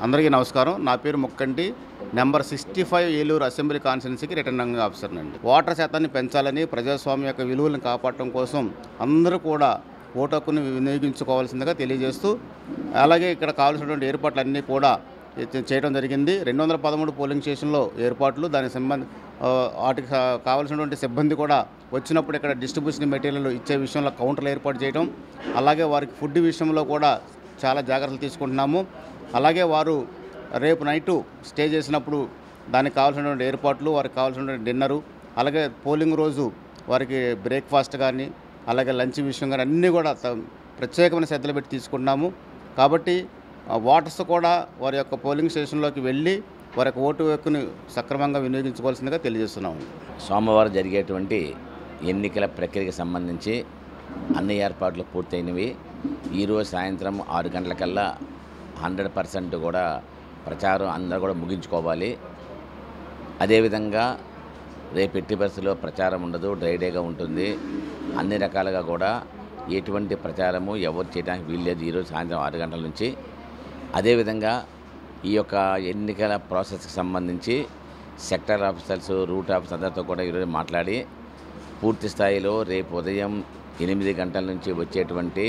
అందరికీ నమస్కారం. నా పేరు ముక్కంటి. నెంబర్ 65 ఏలూరు అసెంబ్లీ కాన్స్టిట్యున్సీకి రిటర్నింగ్ ఆఫీసర్ అండి. ఓటర్ శాతాన్ని పెంచాలని, ప్రజాస్వామ్య యొక్క విలువలను కాపాడటం కోసం అందరూ కూడా ఓటు హక్కును వినియోగించుకోవాల్సిందిగా తెలియజేస్తూ, అలాగే ఇక్కడ కావాల్సినటువంటి ఏర్పాట్లన్నీ కూడా చేయడం జరిగింది. 213 పోలింగ్ స్టేషన్లో ఏర్పాట్లు, దానికి వాటికి కావాల్సినటువంటి సిబ్బంది కూడా వచ్చినప్పుడు ఇక్కడ డిస్ట్రిబ్యూషన్ మెటీరియల్ ఇచ్చే విషయంలో కౌంటర్లు ఏర్పాటు చేయడం, అలాగే వారికి ఫుడ్ విషయంలో కూడా చాలా జాగ్రత్తలు తీసుకుంటున్నాము. అలాగే వారు రేపు నైటు స్టే చేసినప్పుడు దానికి కావాల్సినటువంటి ఏర్పాట్లు, వారికి కావాల్సినటువంటి డిన్నరు, అలాగే పోలింగ్ రోజు వారికి బ్రేక్ఫాస్ట్ కానీ, అలాగే లంచ్ విషయం కానీ అన్నీ కూడా ప్రత్యేకమైన శ్రద్ధలు పెట్టి తీసుకుంటున్నాము. కాబట్టి ఓటర్స్ కూడా వారి యొక్క పోలింగ్ స్టేషన్లోకి వెళ్ళి వారి యొక్క ఓటు హక్కును సక్రమంగా వినియోగించుకోవాల్సిందిగా తెలియజేస్తున్నాము. సోమవారం జరిగేటువంటి ఎన్నికల ప్రక్రియకి సంబంధించి అన్ని ఏర్పాట్లు పూర్తయినవి. ఈరోజు సాయంత్రం 6 గంటలకల్లా 100% కూడా ప్రచారం అందరూ కూడా ముగించుకోవాలి. అదేవిధంగా రేపు ఎట్టి బస్సులో ప్రచారం ఉండదు, డ్రై డేగా ఉంటుంది. అన్ని రకాలుగా కూడా ఎటువంటి ప్రచారము ఎవరు చేయడానికి వీల్లేదు ఈరోజు సాయంత్రం 6 గంటల నుంచి. అదేవిధంగా ఈ యొక్క ఎన్నికల ప్రాసెస్కి సంబంధించి సెక్టర్ ఆఫీసర్స్, రూట్ ఆఫీసర్ అందరితో కూడా ఈరోజు మాట్లాడి పూర్తి స్థాయిలో రేపు ఉదయం 8 గంటల నుంచి వచ్చేటువంటి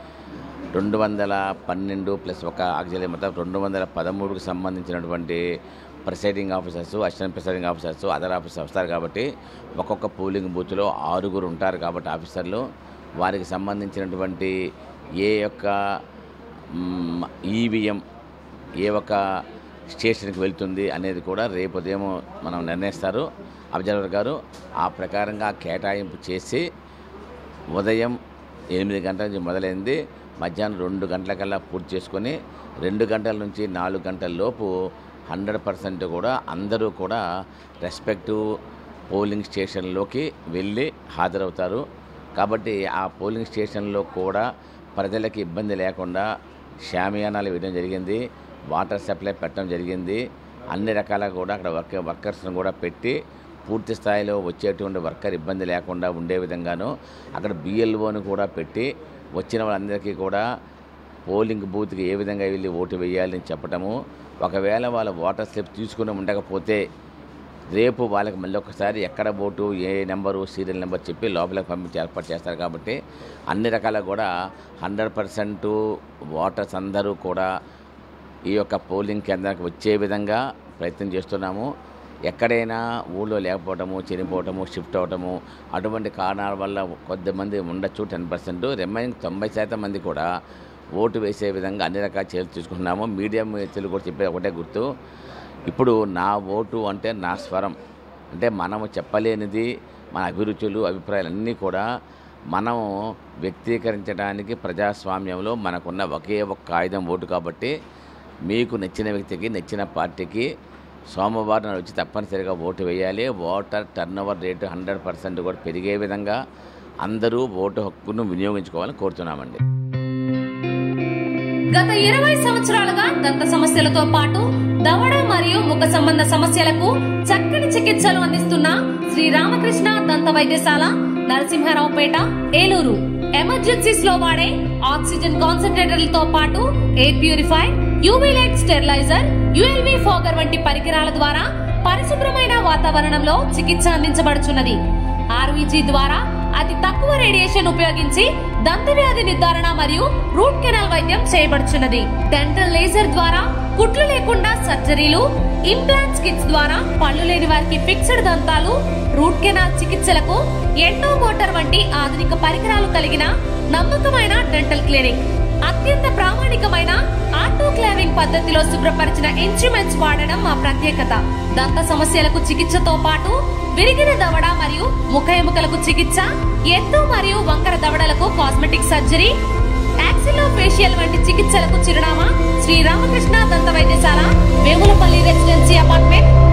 212 ప్లస్ ఒక ఆక్సిజన్ మొత్తం 213కు సంబంధించినటువంటి presiding officers, assistant presiding officers, other officers వస్తారు. కాబట్టి ఒక్కొక్క పోలింగ్ బూత్లో 6 ఉంటారు. కాబట్టి ఆఫీసర్లు వారికి సంబంధించినటువంటి ఏ యొక్క ఈవీఎం ఏ ఒక్క స్టేషన్కి వెళ్తుంది అనేది కూడా రేపు ఉదయం మనం నిర్ణయిస్తారు అబ్జర్వర్ గారు. ఆ ప్రకారంగా కేటాయింపు చేసి ఉదయం 8 గంటల నుంచి మొదలైంది, మధ్యాహ్నం 2 గంటలకల్లా పూర్తి చేసుకొని 2 గంటల నుంచి 4 గంటల లోపు 100% కూడా అందరూ కూడా రెస్పెక్టివ్ పోలింగ్ స్టేషన్లోకి వెళ్ళి హాజరవుతారు. కాబట్టి ఆ పోలింగ్ స్టేషన్లో కూడా ప్రజలకి ఇబ్బంది లేకుండా షామియానాలు వేయడం జరిగింది, వాటర్ సప్లై పెట్టడం జరిగింది. అన్ని రకాలుగా కూడా అక్కడ వర్కర్స్ను కూడా పెట్టి పూర్తి స్థాయిలో వచ్చేటువంటి వర్కర్ ఇబ్బంది లేకుండా ఉండే విధంగాను అక్కడ బిఎల్ఓను కూడా పెట్టి వచ్చిన వాళ్ళందరికీ కూడా పోలింగ్ బూత్కి ఏ విధంగా వెళ్ళి ఓటు వేయాలని చెప్పటము. ఒకవేళ వాళ్ళ ఓటర్ స్లిప్ తీసుకుని ఉండకపోతే రేపు వాళ్ళకి మళ్ళీ ఒకసారి ఎక్కడ ఓటు, ఏ నెంబరు, సీరియల్ నెంబర్ చెప్పి లోపలికి పంపించి ఏర్పాటు చేస్తారు. కాబట్టి అన్ని రకాలుగా కూడా 100% ఓటర్స్ అందరూ కూడా ఈ యొక్క పోలింగ్ కేంద్రానికి వచ్చే విధంగా ప్రయత్నం చేస్తున్నాము. ఎక్కడైనా ఊళ్ళో లేకపోవటము, చనిపోవటము, షిఫ్ట్ అవ్వటము అటువంటి కారణాల వల్ల కొద్దిమంది ఉండొచ్చు 10%. రిమైనింగ్ 90% మంది కూడా ఓటు వేసే విధంగా అన్ని రకాల చర్యలు తీసుకుంటున్నాము. మీడియా మిత్రులు కూడా చెప్పే ఒకటే గుర్తు, ఇప్పుడు నా ఓటు అంటే నా స్వరం, అంటే మనము చెప్పలేనిది మన అభిరుచులు, అభిప్రాయాలు అన్నీ కూడా మనం వ్యక్తీకరించడానికి ప్రజాస్వామ్యంలో మనకున్న ఒకే ఒక్క ఆయుధం ఓటు. కాబట్టి మీకు నచ్చిన వ్యక్తికి, నచ్చిన పార్టీకి సోమవారం వచ్చి తప్పనిసరిగా ఓటు వేయాలి. ఓటర్ టర్నోవర్ రేటు 100% కూడా పెరిగే విధంగా అందరూ ఓటు హక్కును వినియోగించుకోవాలని కోరుతున్నామండి. గత 20 సంవత్సరాలుగా దంత సమస్యలతో పాటు దవడ మరియు ముఖ సంబంధ సమస్యలకు చక్కని చికిత్సలు అందిస్తున్న శ్రీ రామకృష్ణ దంత వైద్యశాల, నరసింహారావుపేట, ఏలూరు. ఎమర్జెన్సీస్ లో వాడే ఆక్సిజన్ కాన్సంట్రేటర్లతో పాటు air purify, UV light steriliser, ULV fogger వంటి పరికరాల ద్వారా పరిశుభ్రమైన వాతావరణంలో చికిత్స అందించబడుచున్నది. ఆర్వీజీ ద్వారా అతి తక్కువ రేడియేషన్ ఉపయోగించి దంత వ్యాధి నిర్ధారణ మరియు రూట్ కెనాల్ వైద్యం చేయబడుచున్నది. డెంటల్ లేజర్ ద్వారా కుట్లు లేకుండా సర్జరీలు, ఇంప్లాంట్స్ కిట్స్ ద్వారా పళ్ళు లేని వారికి ఫిక్స్డ్ దంతాలు, రూట్ కెనాల్ చికిత్సలకు ఎండో మోటార్ వంటి ఆధునిక పరికరాలు కలిగిన నమ్మకమైన డెంటల్ క్లినిక్. అత్యంత ప్రామాణికమైన ఆటోక్లావింగ్ పద్ధతిలో శుభ్రపరిచిన ఇన్స్ట్రుమెంట్స్ వాడడం మా ప్రత్యేకత. దంత సమస్యలకు చికిత్సతో పాటు విరిగిన దవడ మరియు ముఖ ఎముకలకు చికిత్స, ఎత్తు మరియు వంకర దవడలకు కాస్మెటిక్ సర్జరీ, యాక్సిలోఫేషియల్ వంటి చికిత్సలకు చిరునామా శ్రీ రామకృష్ణ దంత వైద్యశాల, వేములపల్లి రెసిడెన్సీ అపార్ట్మెంట్,